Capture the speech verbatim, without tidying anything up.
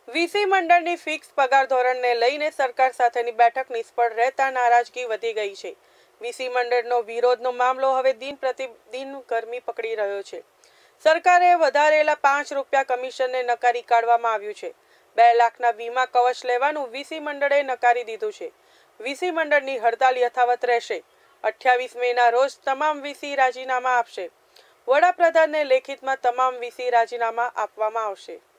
VC મંડળની fix પગાર ધોરણને લઈને સરકાર સાથેની બેઠક નિષ્ફળ રહેતા નારાજગી વધી ગઈ છે। વીસી મંડળનો વિરોધનો મામલો હવે દિન પ્રતિદિન ગરમી પકડી રહ્યો છે। સરકારે વધારેલા પાંચ રૂપિયા કમિશનને નકારી કાઢવામાં આવ્યું છે। બે લાખના વીમા કવચ લેવાનું વીસી મંડળે નકારી દીધું છે। વીસી મંડળની હડતાલ યથાવત રહેશે। અઠ્યાવીસ મેના રોજ તમામ વીસી રાજીનામા આપશે। વડાપ્રધાનને લેખિતમાં તમામ વીસી રાજીનામા આપવામાં આવશે।